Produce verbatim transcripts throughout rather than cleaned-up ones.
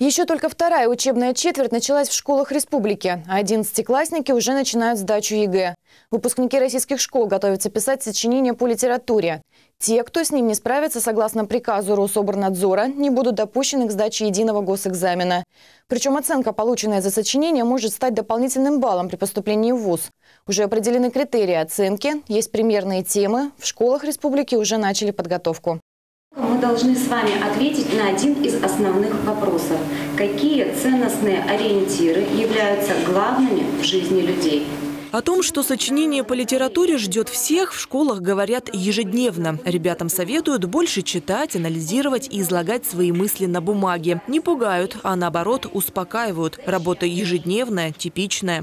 Еще только вторая учебная четверть началась в школах республики, а одиннадцатиклассники уже начинают сдачу ЕГЭ. Выпускники российских школ готовятся писать сочинения по литературе. Те, кто с ним не справится, согласно приказу Рособорнадзора, не будут допущены к сдаче единого госэкзамена. Причем оценка, полученная за сочинение, может стать дополнительным баллом при поступлении в вуз. Уже определены критерии оценки, есть примерные темы. В школах республики уже начали подготовку. Мы должны с вами ответить на один из основных вопросов. Какие ценностные ориентиры являются главными в жизни людей? О том, что сочинение по литературе ждет всех, в школах говорят ежедневно. Ребятам советуют больше читать, анализировать и излагать свои мысли на бумаге. Не пугают, а наоборот успокаивают. Работа ежедневная, типичная.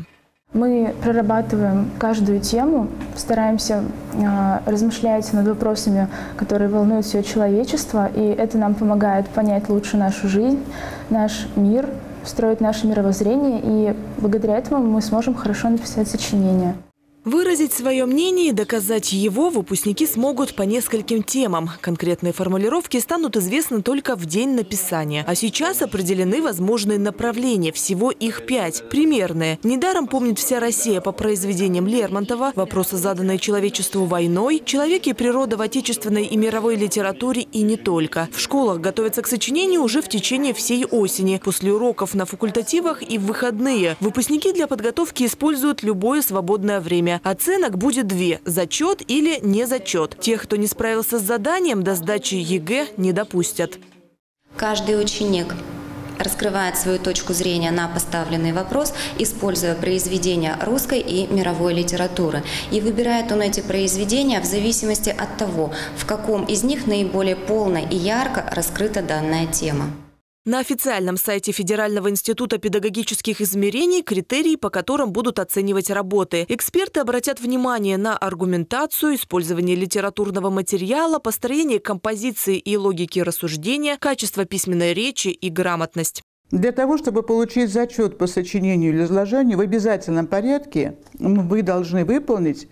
Мы прорабатываем каждую тему, стараемся э, размышлять над вопросами, которые волнуют все человечество, и это нам помогает понять лучше нашу жизнь, наш мир, строить наше мировоззрение, и благодаря этому мы сможем хорошо написать сочинение. Выразить свое мнение и доказать его выпускники смогут по нескольким темам. Конкретные формулировки станут известны только в день написания. А сейчас определены возможные направления. Всего их пять. Примерные. Недаром помнит вся Россия по произведениям Лермонтова, вопросы, заданные человечеству войной, человек и природа в отечественной и мировой литературе и не только. В школах готовятся к сочинению уже в течение всей осени. После уроков на факультативах и в выходные. Выпускники для подготовки используют любое свободное время. Оценок будет две – зачет или не зачет. Тех, кто не справился с заданием, до сдачи ЕГЭ не допустят. Каждый ученик раскрывает свою точку зрения на поставленный вопрос, используя произведения русской и мировой литературы. И выбирает он эти произведения в зависимости от того, в каком из них наиболее полно и ярко раскрыта данная тема. На официальном сайте Федерального института педагогических измерений критерии, по которым будут оценивать работы. Эксперты обратят внимание на аргументацию, использование литературного материала, построение композиции и логики рассуждения, качество письменной речи и грамотность. Для того, чтобы получить зачет по сочинению или изложению, в обязательном порядке вы должны выполнить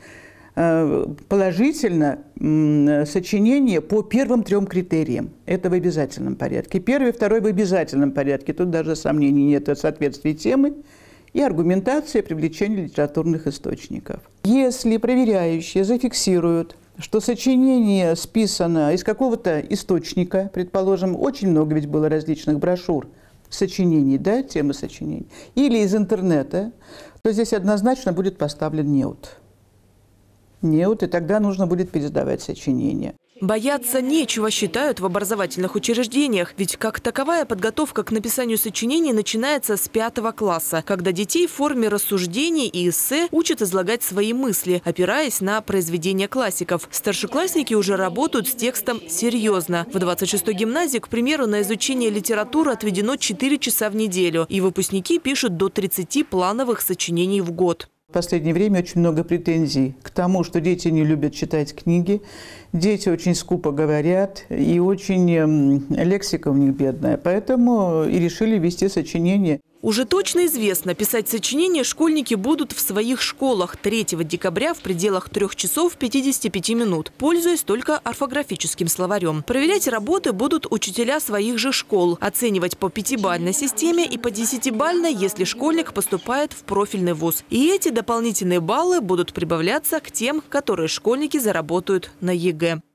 положительно сочинение по первым трем критериям. Это в обязательном порядке. Первый и второй в обязательном порядке. Тут даже сомнений нет в соответствии темы и аргументации привлечения литературных источников. Если проверяющие зафиксируют, что сочинение списано из какого-то источника, предположим, очень много ведь было различных брошюр, сочинений, да, темы сочинений, или из интернета, то здесь однозначно будет поставлен неуд. Неуд, и тогда нужно будет пересдавать сочинение. Бояться нечего, считают в образовательных учреждениях. Ведь как таковая подготовка к написанию сочинений начинается с пятого класса, когда детей в форме рассуждений и эссе учат излагать свои мысли, опираясь на произведения классиков. Старшеклассники уже работают с текстом серьезно. В двадцать шестой гимназии, к примеру, на изучение литературы отведено четыре часа в неделю. И выпускники пишут до тридцати плановых сочинений в год. В последнее время очень много претензий к тому, что дети не любят читать книги, дети очень скупо говорят, и очень лексика у них бедная. Поэтому и решили вести сочинение. Уже точно известно, писать сочинения школьники будут в своих школах третьего декабря в пределах трёх часов пятидесяти пяти минут, пользуясь только орфографическим словарем. Проверять работы будут учителя своих же школ, оценивать по пятибалльной системе и по десятибалльной, если школьник поступает в профильный вуз. И эти дополнительные баллы будут прибавляться к тем, которые школьники заработают на ЕГЭ.